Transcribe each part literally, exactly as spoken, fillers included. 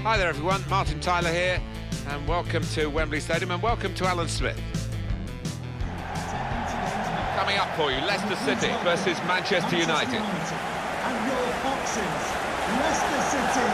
Hi there everyone, Martin Tyler here, and welcome to Wembley Stadium, and welcome to Alan Smith. Coming up for you, Leicester City versus Manchester United. And your boxes, Leicester City.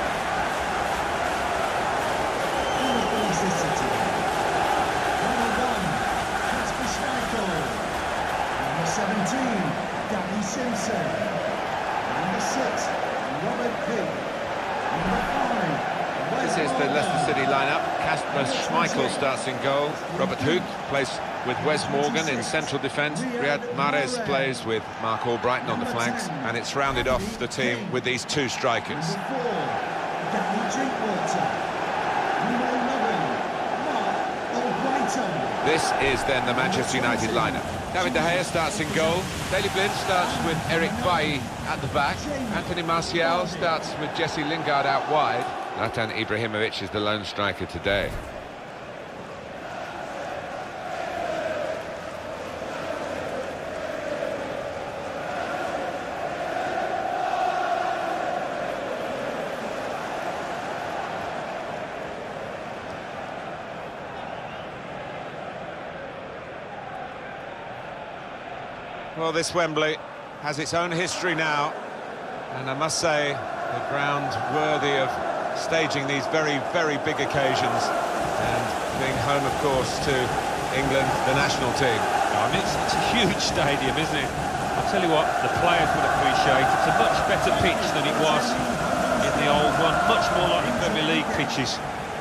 Leicester City. Number one, Kasper Schmeichel. Number seventeen, Danny Simpson. Number six, Robert Pigg. Number five. This is the Leicester City lineup. Kasper Schmeichel starts in goal. Robert Huth plays with Wes Morgan in central defence. Riyad Mahrez plays with Mark Albrighton on the flanks, and it's rounded off the team with these two strikers. Number four, Danny Drinkwater. Number eleven, Mark Albrighton. This is then the Manchester United lineup. David De Gea starts in goal. Daley Blind starts with Eric Bailly at the back. Anthony Martial starts with Jesse Lingard out wide. Zlatan Ibrahimovic is the lone striker today. Well, this Wembley has its own history now, and I must say, the ground worthy of staging these very, very big occasions, and being home, of course, to England, the national team. I mean, it's, it's a huge stadium, isn't it? I'll tell you what, the players will appreciate. It's a much better pitch than it was in the old one, much more like the Premier League pitches.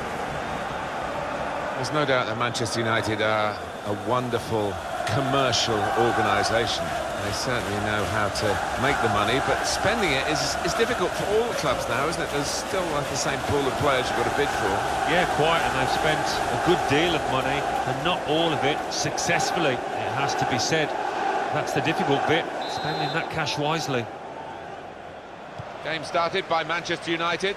There's no doubt that Manchester United are a wonderful commercial organisation. They certainly know how to make the money, but spending it is, is difficult for all the clubs now, isn't it? There's still like the same pool of players you've got to bid for. Yeah, quite, and they've spent a good deal of money, and not all of it successfully, it has to be said. That's the difficult bit, spending that cash wisely. Game started by Manchester United.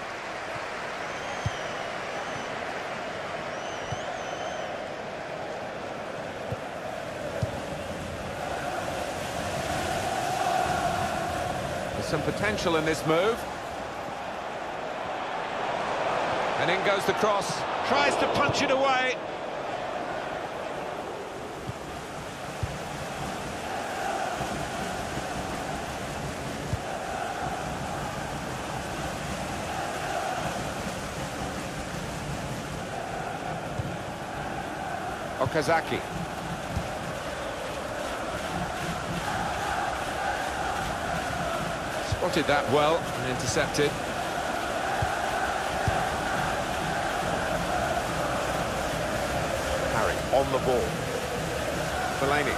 Some potential in this move. And in goes the cross. Tries to punch it away. Okazaki. Spotted that well and intercepted. Harry on the ball. Fellaini.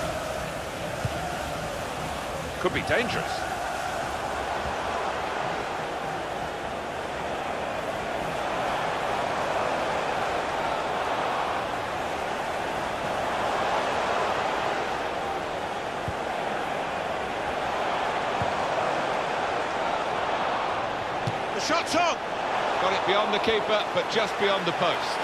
Could be dangerous. Shot's on! Got it beyond the keeper, but just beyond the post.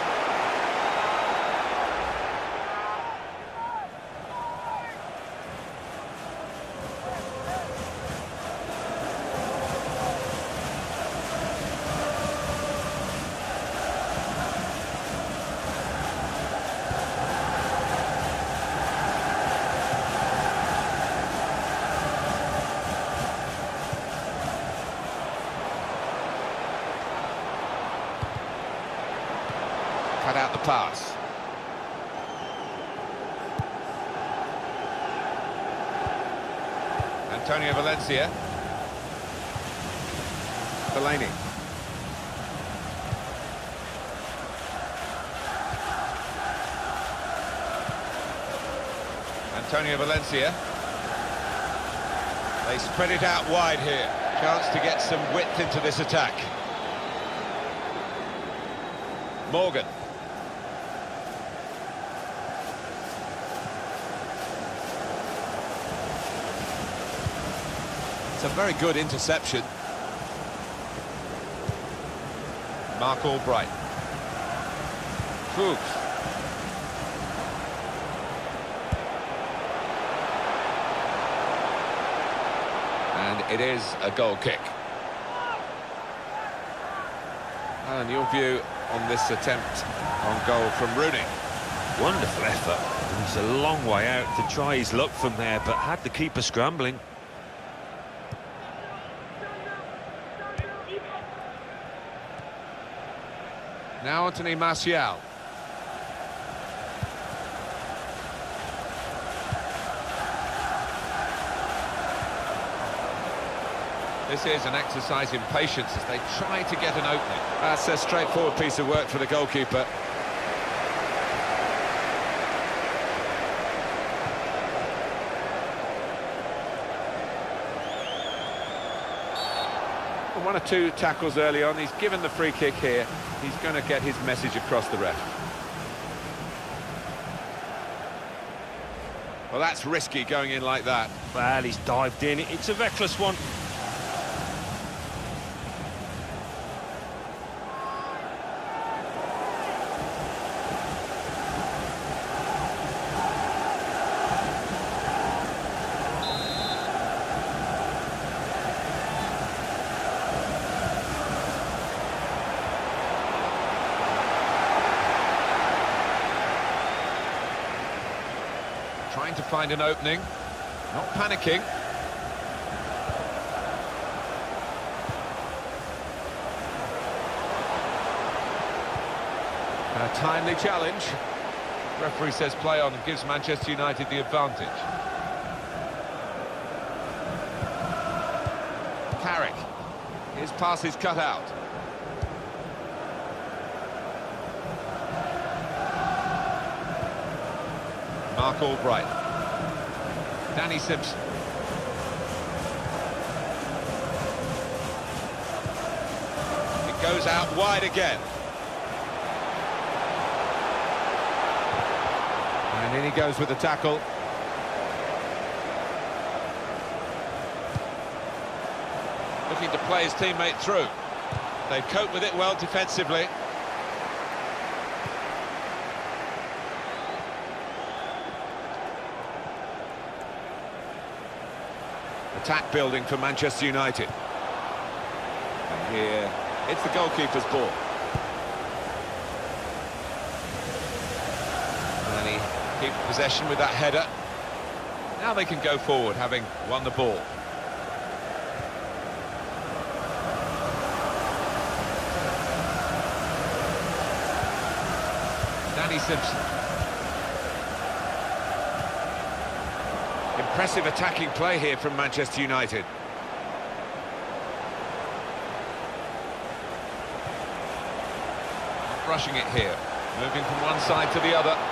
Cut out the pass. Antonio Valencia. Fellaini. Antonio Valencia. They spread it out wide here. Chance to get some width into this attack. Morgan. It's a very good interception. Mark Albright. Fuchs. And it is a goal kick. And your view on this attempt on goal from Rooney? Wonderful effort. And he's a long way out to try his luck from there, but had the keeper scrambling. Now Anthony Martial. This is an exercise in patience as they try to get an opening. That's a straightforward piece of work for the goalkeeper. One or two tackles early on. He's given the free kick here. He's going to get his message across the ref. Well, that's risky going in like that. Well, he's dived in. It's a reckless one. Trying to find an opening, not panicking. A timely challenge. Referee says play on and gives Manchester United the advantage. Carrick. His pass is cut out. Mark Albright. Danny Simpson. It goes out wide again. And in he goes with the tackle. Looking to play his teammate through. They've coped with it well defensively. Attack building for Manchester United. And here, it's the goalkeeper's ball. And he keeps possession with that header. Now they can go forward, having won the ball. Danny Simpson. Impressive attacking play here from Manchester United. Not rushing it here, moving from one side to the other.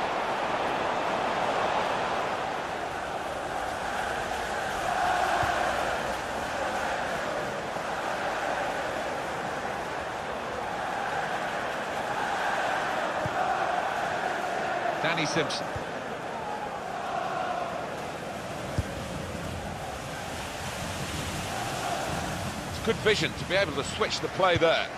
Danny Simpson. Good vision to be able to switch the play there.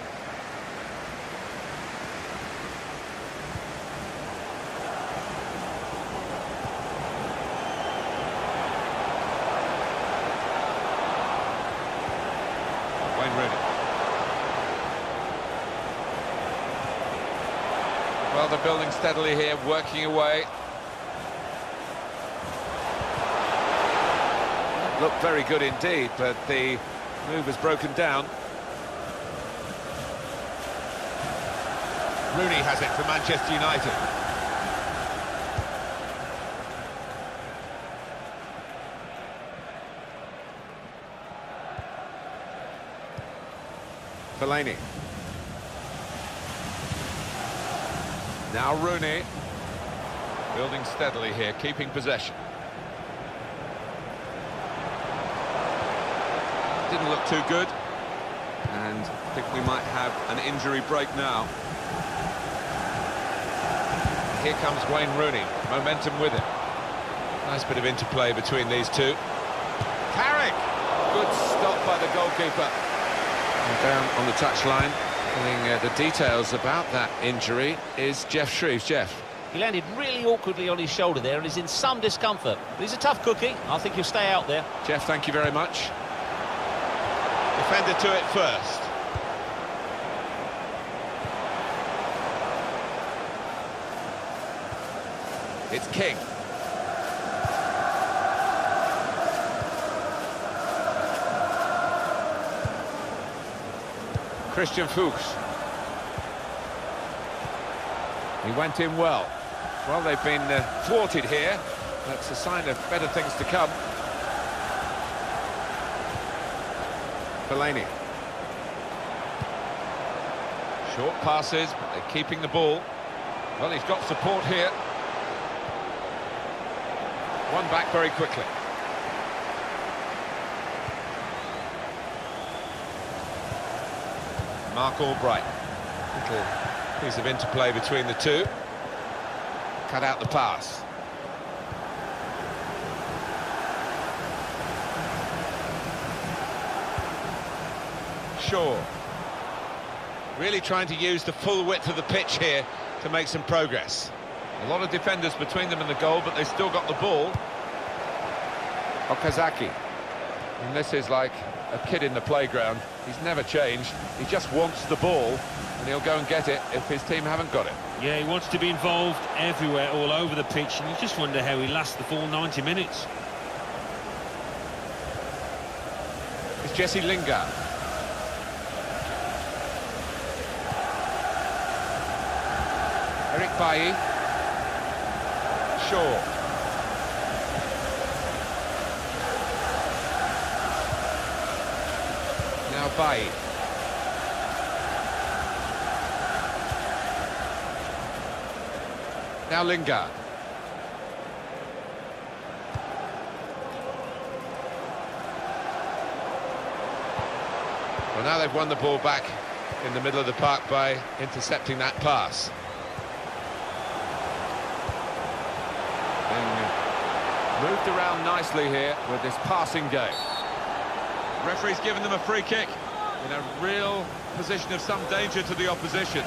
Wayne Rooney. Well, they're building steadily here, working away. Looked very good indeed, but the move has broken down. Rooney has it for Manchester United. Fellaini. Now Rooney. Building steadily here, keeping possession. Didn't look too good, and I think we might have an injury break now. Here comes Wayne Rooney, momentum with him. Nice bit of interplay between these two. Carrick! Good stop by the goalkeeper. And down on the touchline, telling uh, the details about that injury is Geoff Shreeves. Jeff. He landed really awkwardly on his shoulder there and is in some discomfort. But he's a tough cookie. I think he'll stay out there. Jeff, thank you very much. Defender to it first. It's King. Christian Fuchs. He went in well. Well, they've been uh, thwarted here. That's a sign of better things to come. Fellaini. Short passes, but they're keeping the ball. Well, he's got support here. One back very quickly. Mark Albright. Little piece of interplay between the two. Cut out the pass. Shaw. Really trying to use the full width of the pitch here to make some progress. A lot of defenders between them and the goal, but they've still got the ball. Okazaki. And this is like a kid in the playground. He's never changed. He just wants the ball, and he'll go and get it if his team haven't got it. Yeah, he wants to be involved everywhere, all over the pitch, and you just wonder how he lasts the full ninety minutes. It's Jesse Lingard. Eric Bailly. Shaw. Now Bailly. Now Lingard. Well, now they've won the ball back in the middle of the park by intercepting that pass. Moved around nicely here with this passing game. Referee's given them a free kick in a real position of some danger to the opposition.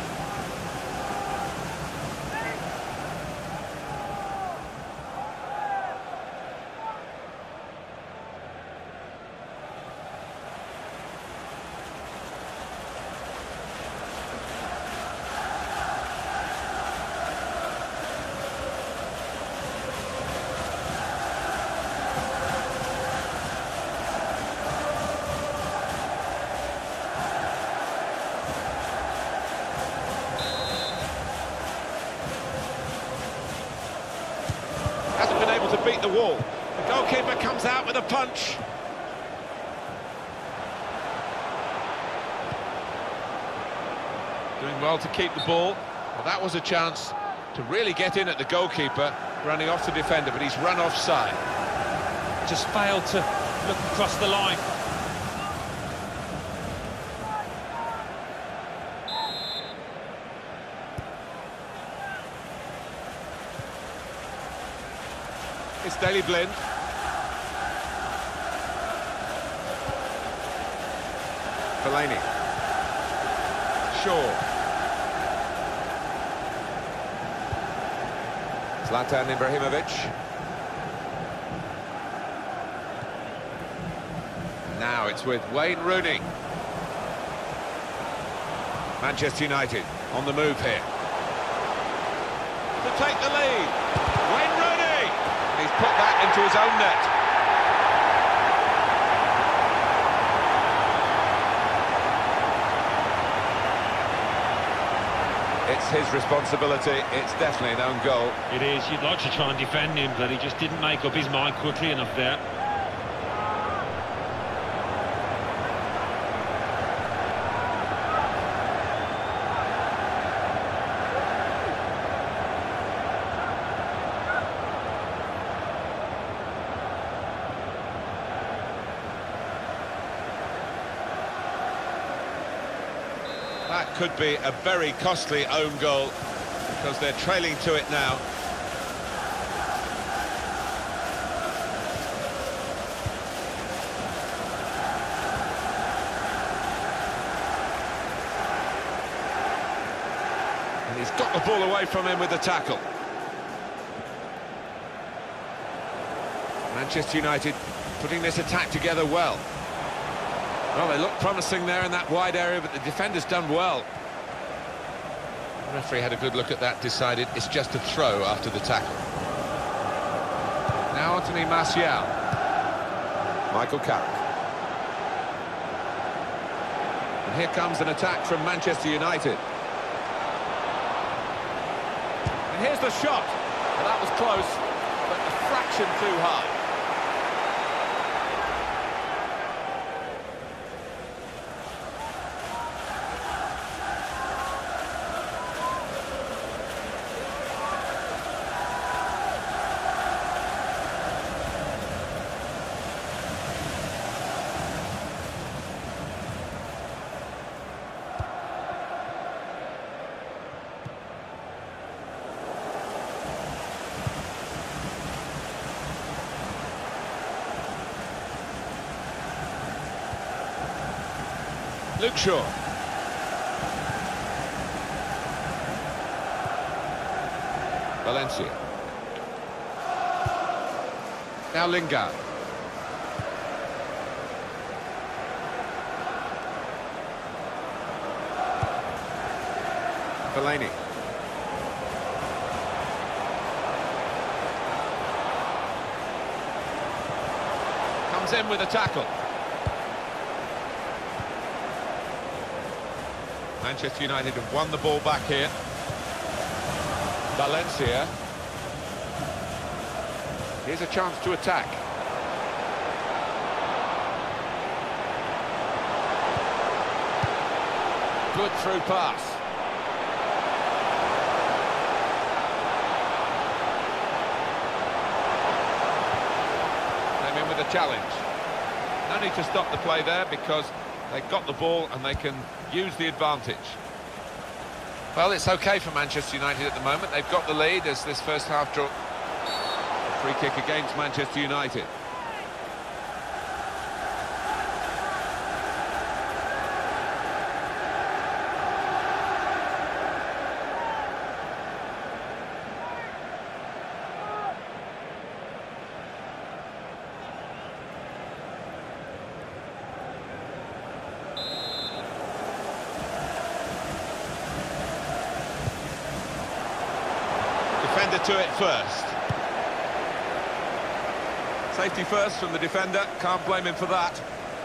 To beat the wall. The goalkeeper comes out with a punch. Doing well to keep the ball. Well, that was a chance to really get in at the goalkeeper, running off the defender, but he's run offside. Just failed to look across the line. It's Daley Blind. Fellaini. Shaw. Zlatan Ibrahimovic. Now it's with Wayne Rooney. Manchester United on the move here. To take the lead. Wayne Rooney. He's put that into his own net. It's his responsibility. It's definitely an own goal. It is. You'd like to try and defend him, but he just didn't make up his mind quickly enough there. That could be a very costly own goal because they're trailing to it now. And he's got the ball away from him with the tackle. Manchester United putting this attack together well. Well, they look promising there in that wide area, but the defender's done well. The referee had a good look at that, decided it's just a throw after the tackle. Now Anthony Martial. Michael Carrick. And here comes an attack from Manchester United. And here's the shot. Well, that was close, but a fraction too high. Luke Shaw. Valencia. Now Lingard. Fellaini. Comes in with a tackle. Manchester United have won the ball back here. Valencia. Here's a chance to attack. Good through pass. Came in with a challenge. No need to stop the play there because they got the ball and they can use the advantage. Well, it's okay for Manchester United at the moment. They've got the lead as this first half draw. Free kick against Manchester United. Defender to it first. Safety first from the defender, can't blame him for that.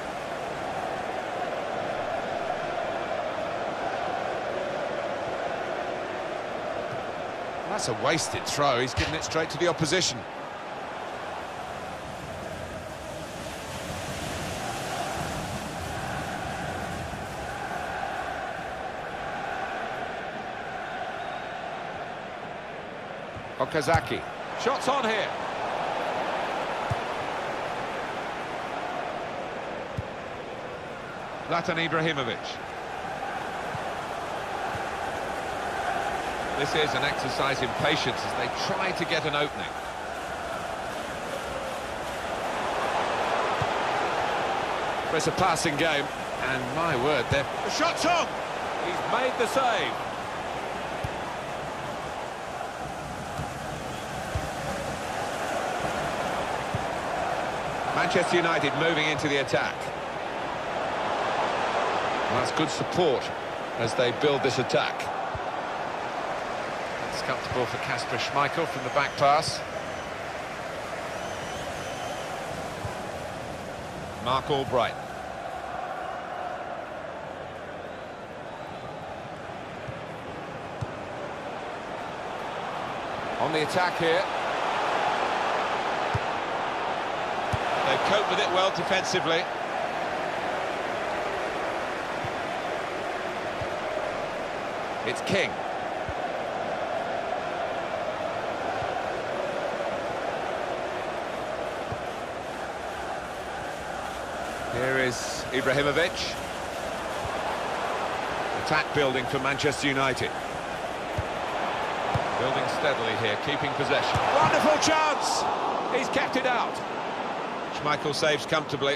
That's a wasted throw, he's given it straight to the opposition. Okazaki. Shots on here. Zlatan Ibrahimovic. This is an exercise in patience as they try to get an opening. It's a passing game, and my word, they're... The shot's on! He's made the save. Manchester United moving into the attack. And that's good support as they build this attack. It's comfortable for Kasper Schmeichel from the back pass. Mark Albright. On the attack here. They've coped with it well defensively. It's King. Here is Ibrahimovic. Attack building for Manchester United. Building steadily here, keeping possession. Wonderful chance! He's kept it out. Schmeichel saves comfortably.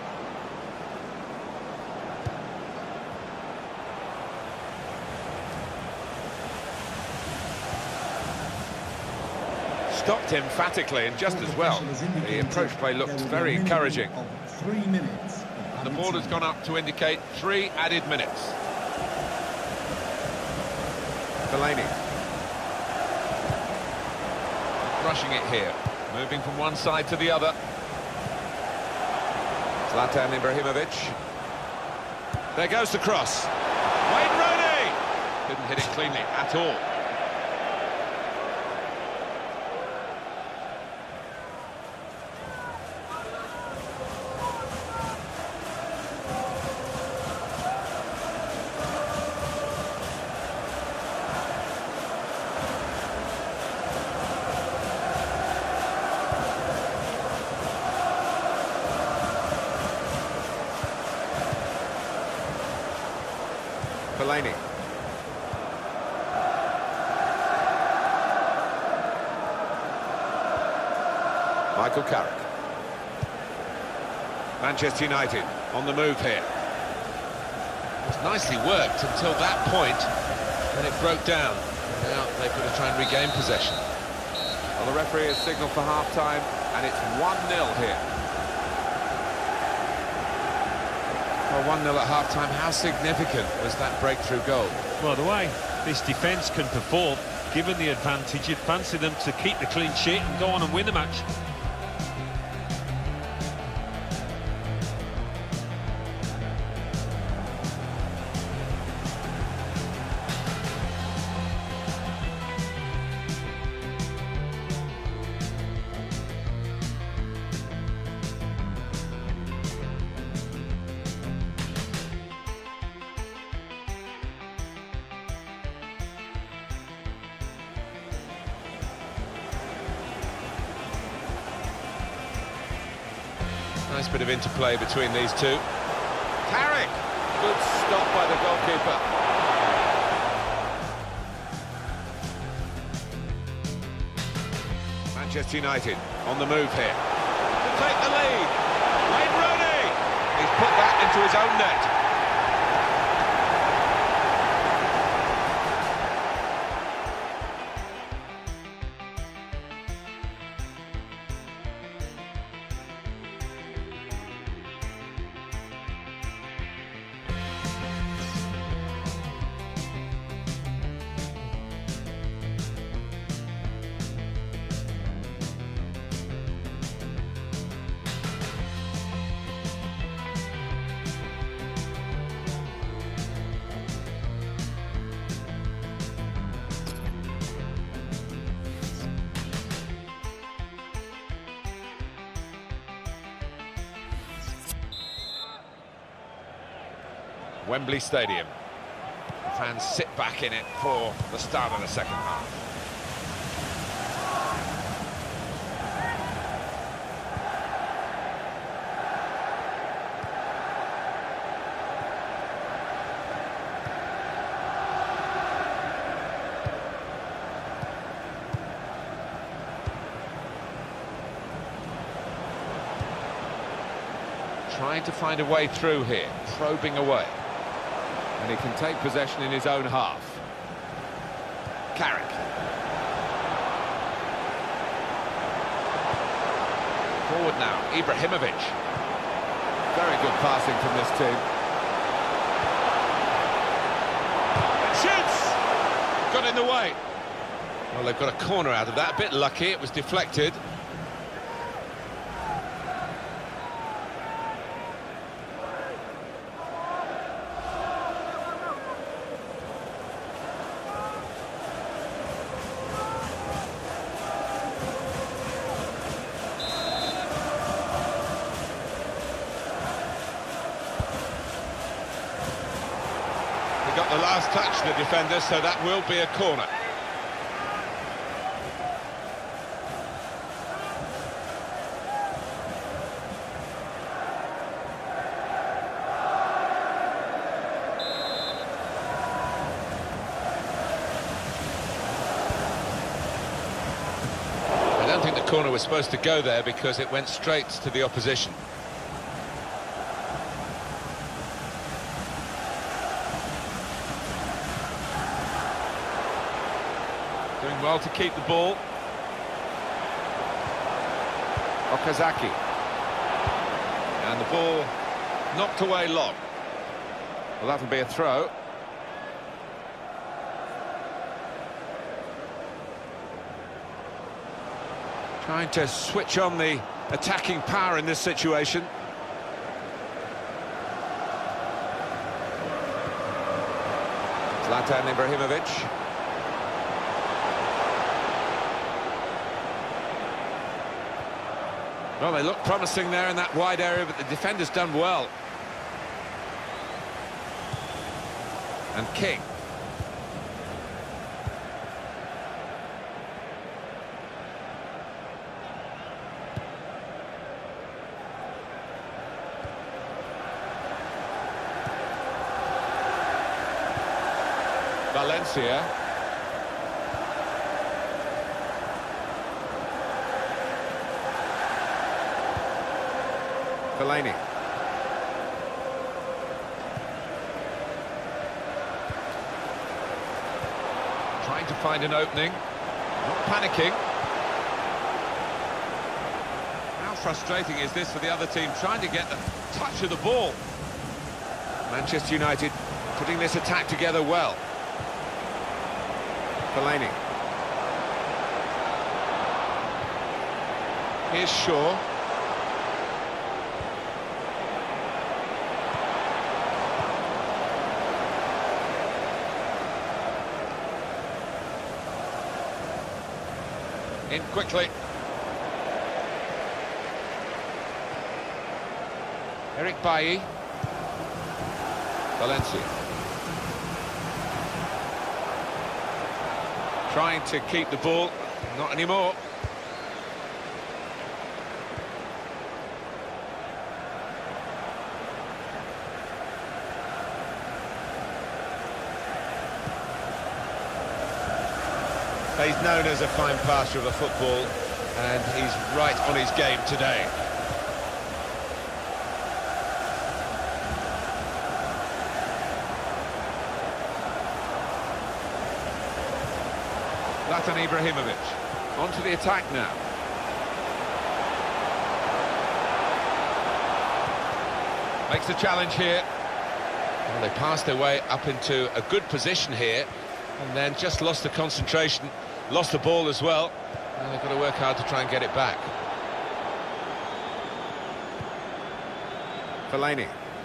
Stopped emphatically and just as well. The approach play looked very encouraging. Three minutes. And the ball has gone up to indicate three added minutes. Fellaini. Rushing it here. Moving from one side to the other. Zlatan Ibrahimovic. There goes the cross. Wayne Rooney! Didn't hit it cleanly at all. Fellaini. Michael Carrick. Manchester United on the move here. It was nicely worked until that point, and it broke down. Now they've got to try and regain possession. Well, the referee has signalled for half-time, and it's one nil here. Well, one nil at half-time, how significant was that breakthrough goal? Well, the way this defence can perform, given the advantage, you'd fancy them to keep the clean sheet and go on and win the match. Nice bit of interplay between these two. Carrick! Good stop by the goalkeeper. Manchester United on the move here. To take the lead. Wayne Rooney! He's put that into his own net. Wembley Stadium. The fans sit back in it for the start of the second half. Trying to find a way through here, probing away. And he can take possession in his own half. Carrick. Forward now, Ibrahimovic. Very good passing from this team. And shoots! Got in the way. Well, they've got a corner out of that. A bit lucky, it was deflected. He got the last touch, the defender, so that will be a corner. I don't think the corner was supposed to go there because it went straight to the opposition. Doing well to keep the ball. Okazaki. And the ball knocked away long. Well, that'll be a throw. Trying to switch on the attacking power in this situation. Zlatan Ibrahimovic. Well, they look promising there in that wide area, but the defender's done well. And King. Valencia. Fellaini. Trying to find an opening. Not panicking. How frustrating is this for the other team, trying to get the touch of the ball? Manchester United putting this attack together well. Fellaini. Here's Shaw. In quickly. Eric Bailly. Valencia. Trying to keep the ball, not anymore. He's known as a fine passer of the football, and he's right on his game today. Zlatan Ibrahimovic, on to the attack now. Makes the challenge here. Well, they passed their way up into a good position here, and then just lost the concentration, lost the ball as well, and they've got to work hard to try and get it back. Fellaini.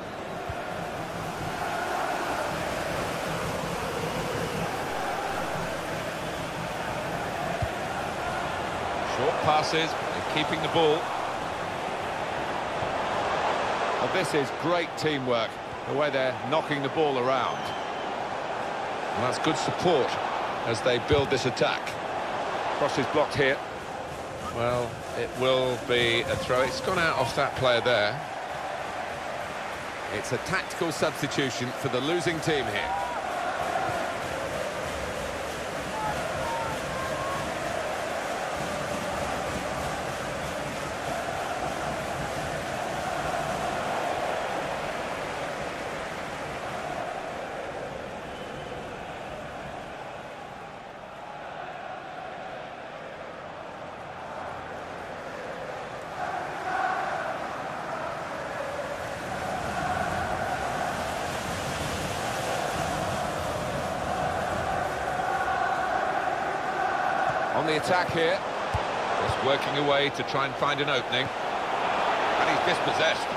Short passes, and keeping the ball. Well, this is great teamwork, the way they're knocking the ball around. And that's good support as they build this attack. Cross is blocked here. Well, it will be a throw. It's gone out off that player there. It's a tactical substitution for the losing team here. On the attack here, just working away to try and find an opening, and he's dispossessed.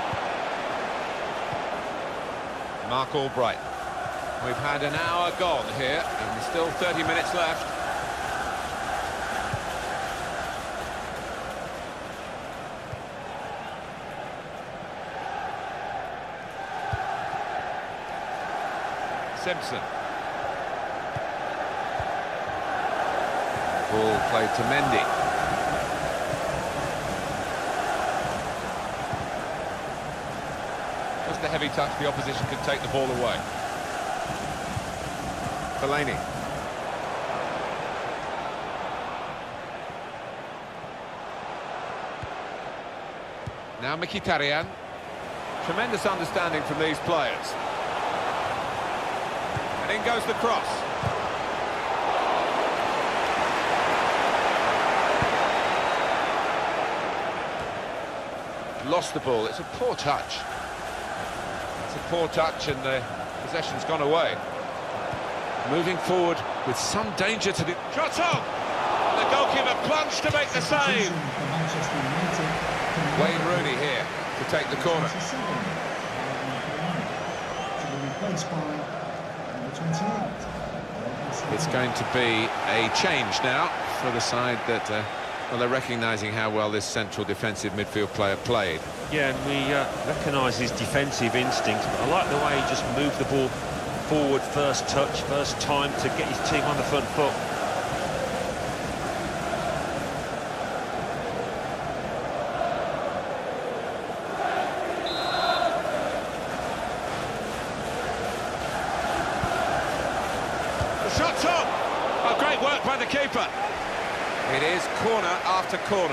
Mark Albright. We've had an hour gone here, and there's still thirty minutes left. Simpson. Ball played to Mendy. Just a heavy touch, the opposition could take the ball away. Fellaini. Now Mkhitaryan. Tremendous understanding from these players. And in goes the cross. Lost the ball. It's a poor touch. It's a poor touch, and the possession's gone away. Moving forward with some danger to the... Shot on! the goalkeeper plunged to make the save. For Manchester United. Wayne Rooney here to take the corner. twenty-seven, to be replaced by number twenty-eight. It's going to be a change now for the side that, uh, well, they're recognising how well this central defensive midfield player played. Yeah, and we uh, recognise his defensive instinct, but I like the way he just moved the ball forward, first touch, first time to get his team on the front foot. The shot's on! Oh, great work by the keeper. It is corner after corner.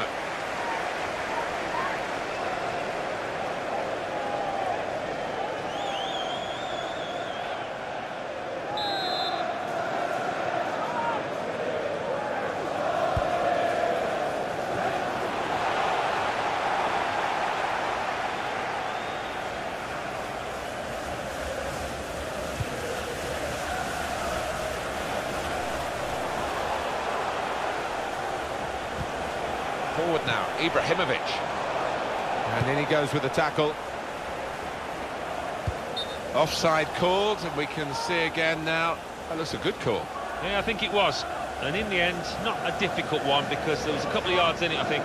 Forward now, Ibrahimovic. And in he goes with the tackle. Offside called, and we can see again now. That looks a good call. Yeah, I think it was. And in the end, not a difficult one because there was a couple of yards in it, I think.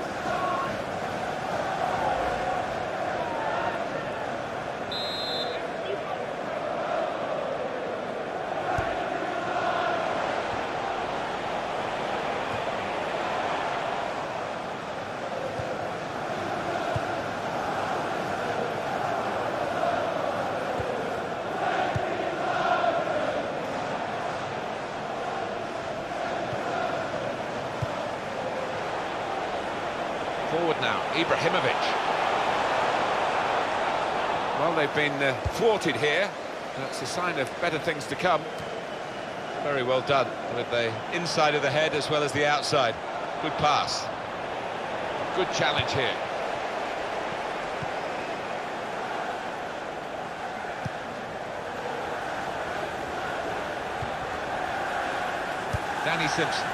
Forward now, Ibrahimovic. Well, they've been uh, thwarted here. That's a sign of better things to come. Very well done with the inside of the head as well as the outside. Good pass. Good challenge here. Danny Simpson.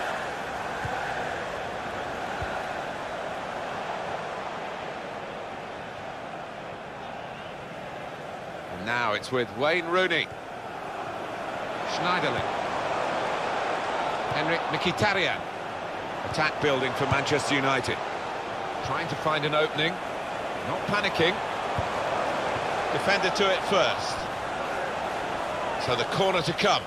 And now it's with Wayne Rooney. Schneiderlin. Henrik Mkhitaryan. Attack building for Manchester United. Trying to find an opening. Not panicking. Defender to it first. So the corner to come.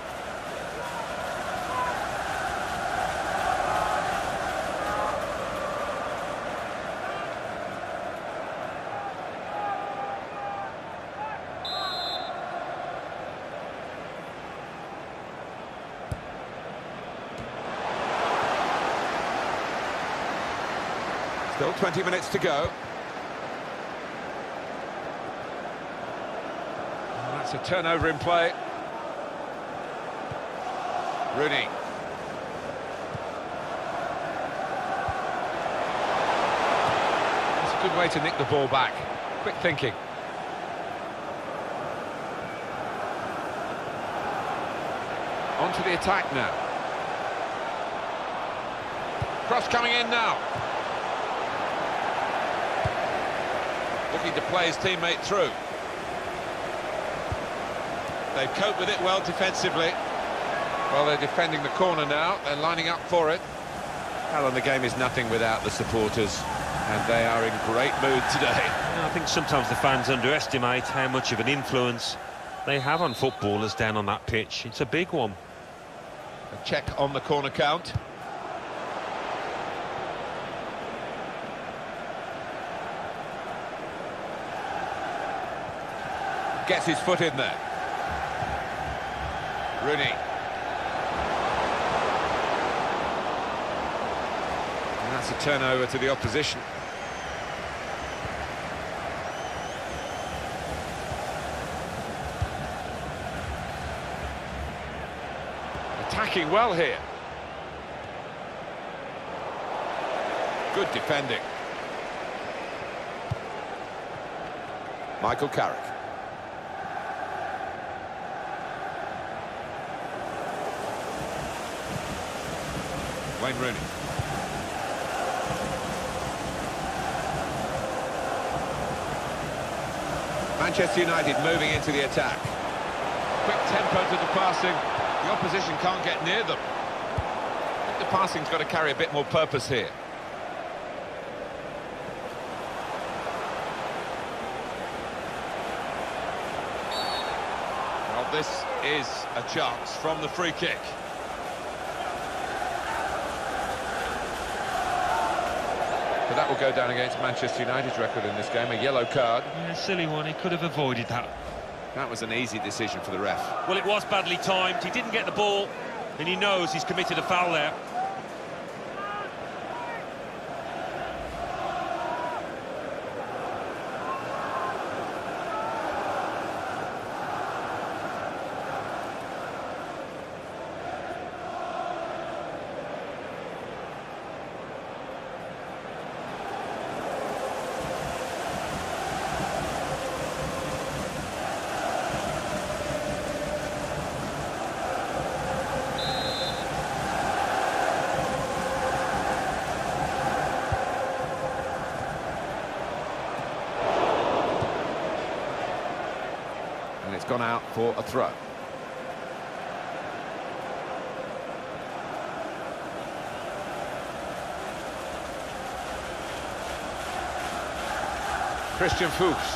Still twenty minutes to go. And that's a turnover in play. Rooney. That's a good way to nick the ball back. Quick thinking. On to the attack now. Cross coming in now. Looking to play his teammate through. They've coped with it well defensively. Well, they're defending the corner now. They're lining up for it. Alan, the game is nothing without the supporters, and they are in great mood today. I think sometimes the fans underestimate how much of an influence they have on footballers down on that pitch. It's a big one. A check on the corner count. Gets his foot in there. Rooney. And that's a turnover to the opposition. Attacking well here. Good defending. Michael Carrick. Wayne Rooney. Manchester United moving into the attack. Quick tempo to the passing. The opposition can't get near them. I think the passing's got to carry a bit more purpose here. Well, this is a chance from the free kick. But that will go down against Manchester United's record in this game, a yellow card. Yeah, silly one, he could have avoided that. That was an easy decision for the ref. Well, it was badly timed, he didn't get the ball, and he knows he's committed a foul there. And it's gone out for a throw. Christian Fuchs.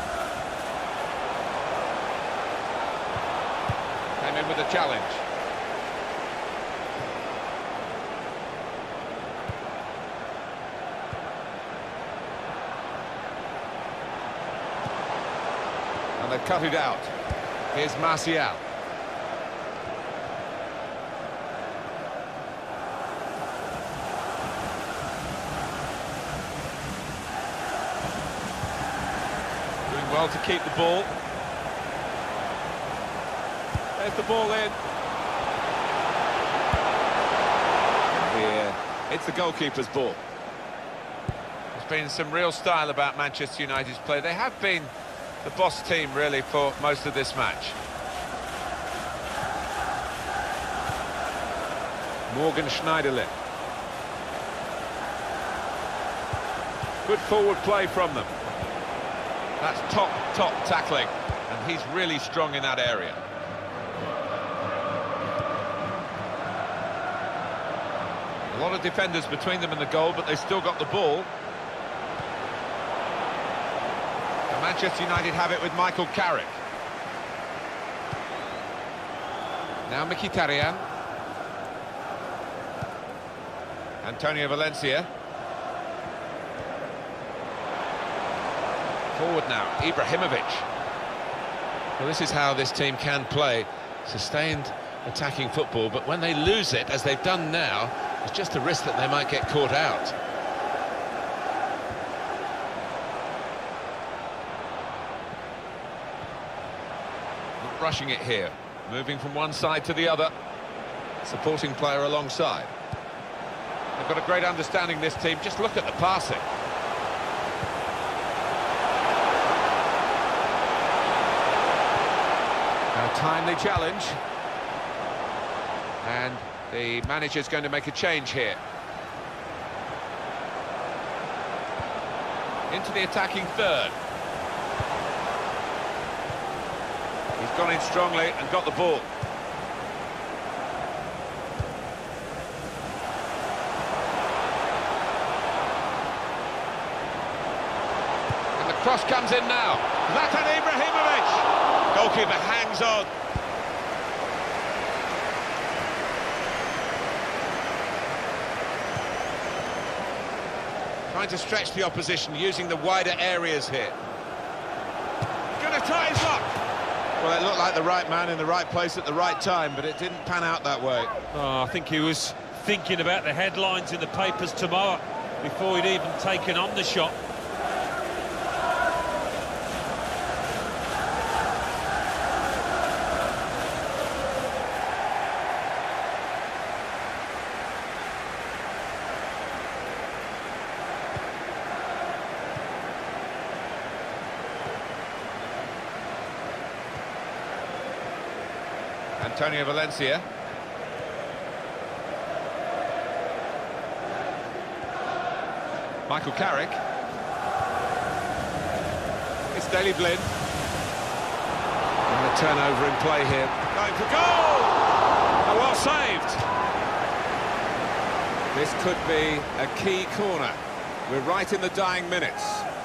Came in with a challenge. And they've cut it out. Here's Martial. Doing well to keep the ball. There's the ball in. Here, it's the goalkeeper's ball. There's been some real style about Manchester United's play. They have been the boss team, really, for most of this match. Morgan Schneiderlin. Good forward play from them. That's top, top tackling, and he's really strong in that area. A lot of defenders between them and the goal, but they still got the ball. Manchester United have it with Michael Carrick. Now Mkhitaryan. Antonio Valencia. Forward now, Ibrahimovic. Well, this is how this team can play. Sustained attacking football, but when they lose it, as they've done now, it's just a risk that they might get caught out. Rushing it here, moving from one side to the other, supporting player alongside. They've got a great understanding, this team. Just look at the passing. A timely challenge, and the manager's going to make a change here. Into the attacking third. He's gone in strongly and got the ball. And the cross comes in now. Zlatan Ibrahimovic! Goalkeeper hangs on. Trying to stretch the opposition, using the wider areas here. Gonna try his luck. Well, it looked like the right man in the right place at the right time, but it didn't pan out that way. Oh, I think he was thinking about the headlines in the papers tomorrow before he'd even taken on the shot. Antonio Valencia. Michael Carrick. It's Daley Blind. turnover in play here. Going for goal! Oh, well saved. This could be a key corner. We're right in the dying minutes.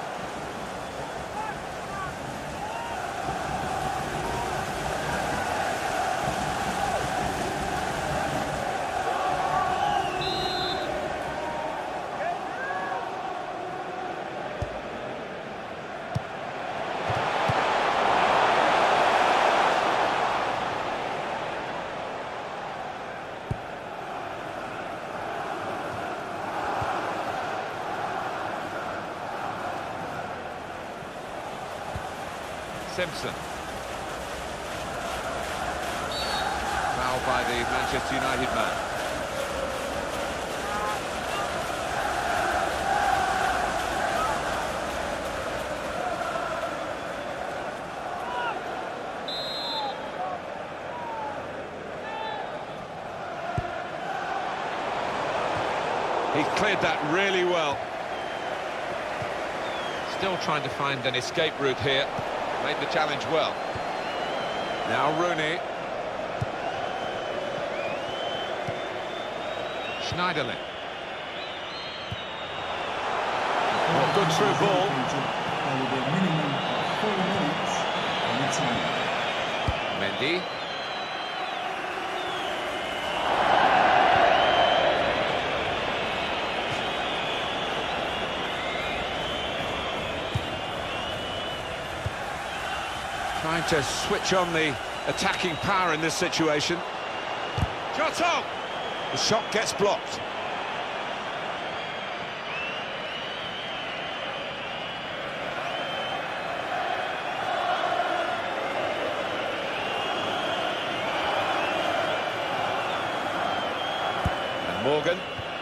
Simpson. Foul by the Manchester United man. He's cleared that really well. Still trying to find an escape route here. Made the challenge well. Now Rooney. Schneiderlin. Oh, good through ball. There will be a minimum of four minutes on the time. Mendy. Trying to switch on the attacking power in this situation. Shot on! The shot gets blocked. And Morgan.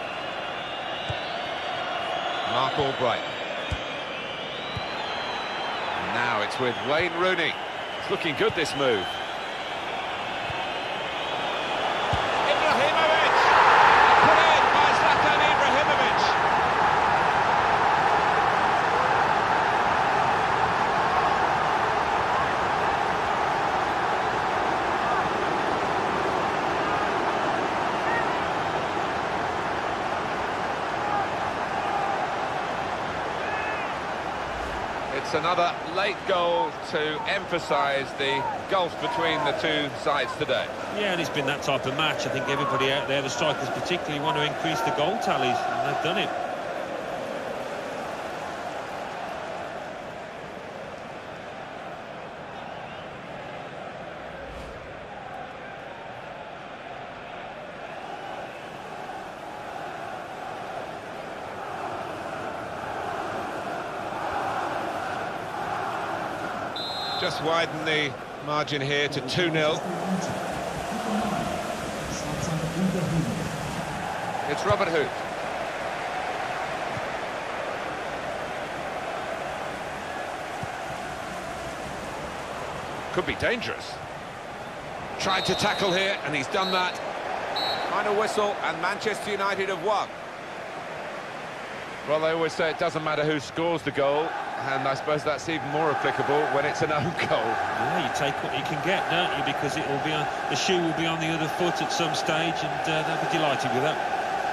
Mark Albright. And now it's with Wayne Rooney. It's looking good, this move. Ibrahimovic! Put in by Zlatan Ibrahimovic. It's another late goal to emphasise the gulf between the two sides today. Yeah, and it's been that type of match. I think everybody out there, the strikers particularly, want to increase the goal tallies, and they've done it. Just widen the margin here to two nil. It's Robert Huth. Could be dangerous. Tried to tackle here, and he's done that. Final whistle, and Manchester United have won. Well, they always say it doesn't matter who scores the goal, and I suppose that's even more applicable when it's an own goal. Yeah, you take what you can get, don't you? Because it will be on, the shoe will be on the other foot at some stage, and uh, they'll be delighted with that.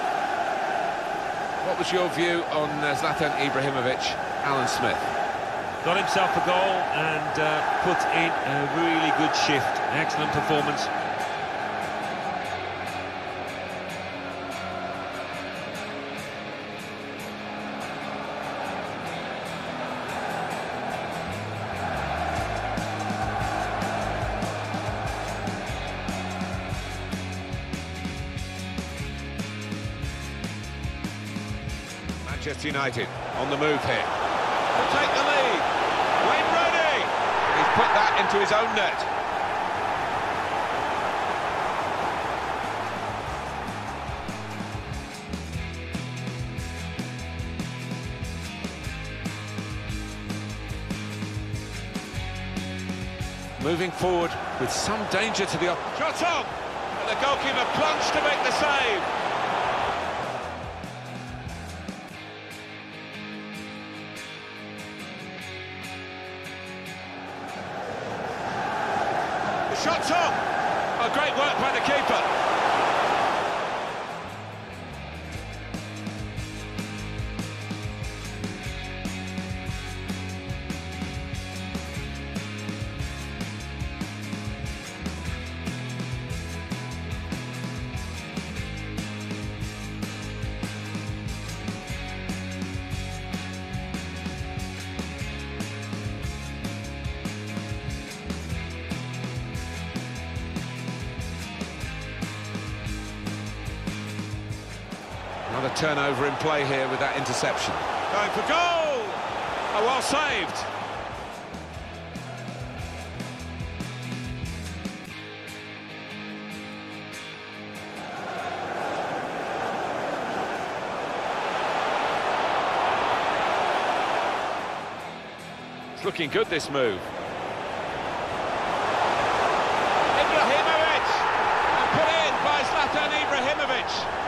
What was your view on uh, Zlatan Ibrahimovic, Alan Smith? Got himself a goal and uh, put in a really good shift. Excellent performance. Manchester United on the move here. Will take the lead. Wayne Rooney! He's put that into his own net. Moving forward with some danger to the op. Shot on! And the goalkeeper plunged to make the save. shot's on! Oh, great work by the keeper. Another turnover in play here with that interception. Going for goal! Oh, well saved. It's looking good, this move. Ibrahimovic! And put in by Zlatan Ibrahimovic.